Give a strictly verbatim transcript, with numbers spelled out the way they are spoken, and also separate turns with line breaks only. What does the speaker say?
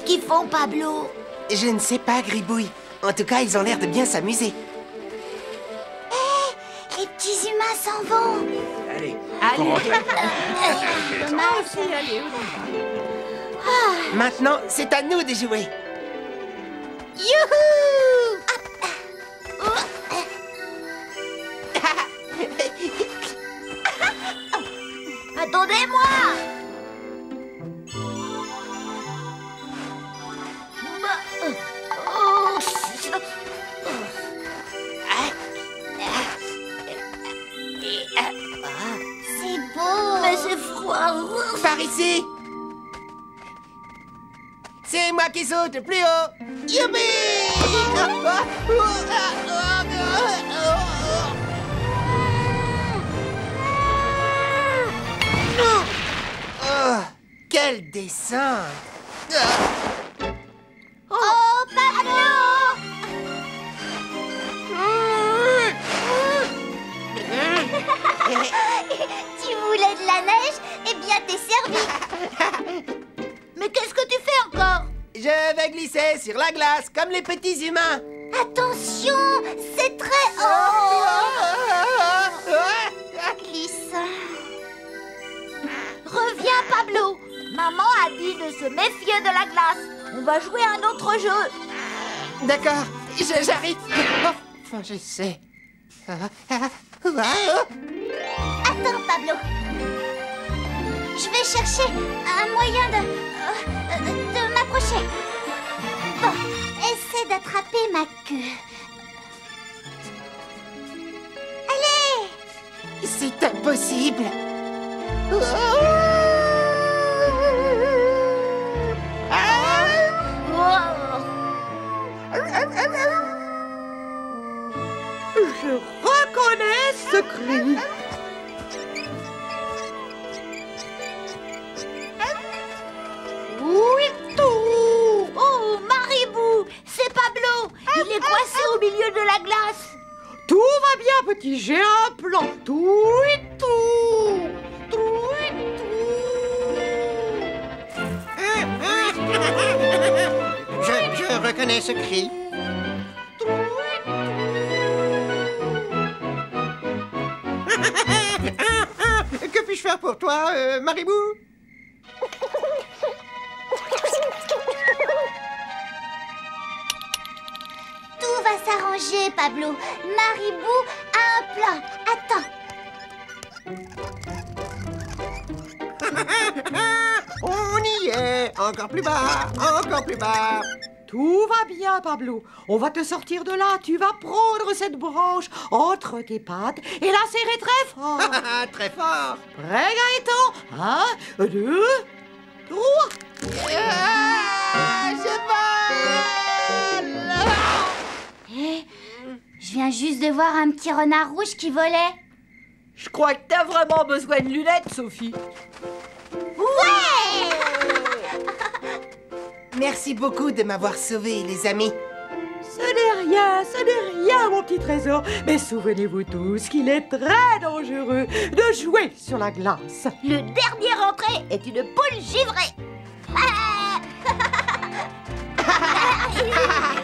qu'ils font, Pablo?
Je ne sais pas, Gribouille. En tout cas, ils ont l'air de bien s'amuser.
Les petits humains s'en vont.
Allez.
Allez.
Dommage.
Aussi, allez.
Maintenant, c'est à nous de jouer.
Youhou! Attendez-moi! C'est beau! Mais c'est froid!
Par ici. C'est moi qui saute plus haut. Youpi! Oh, quelle descente!
Oh, Pablo! Tu voulais de la neige? Eh bien, t'es servi! Mais qu'est-ce que tu fais encore?
Je vais glisser sur la glace comme les petits humains.
Attention, c'est très haut! Glisse. Reviens, Pablo. Maman a dit de se méfier de la glace. On va jouer à un autre jeu.
D'accord, je- j'arrive. Oh, enfin, je sais.
Attends, Pablo. Je vais chercher un moyen de... euh, de m'approcher. Bon, essaie d'attraper ma queue. Allez!
C'est impossible.
Je reconnais ce cri. Oui, tout.
Oh, Maribou, c'est Pablo. Il est coincé au milieu de la glace.
Tout va bien, petit. J'ai un plan. Tout et tout. Tout et tout.
Je, je reconnais ce cri. Que puis-je faire pour toi, euh, Maribou?
Tout va s'arranger, Pablo. Maribou a un plan. Attends.
On y est. Encore plus bas, encore plus bas.
Tout va bien, Pablo. On va te sortir de là. Tu vas prendre cette branche entre tes pattes et la serrer très fort.
Très fort.
Prêt, Gaëtan? Un, deux, trois.
Ah, je vole!
Eh, je viens juste de voir un petit renard rouge qui volait.
Je crois que t'as vraiment besoin de lunettes, Sophie.
Ouais!
Merci beaucoup de m'avoir sauvé, les amis.
Ce n'est rien, ce n'est rien, mon petit trésor. Mais souvenez-vous tous qu'il est très dangereux de jouer sur la glace.
Le dernier rentré est une poule givrée.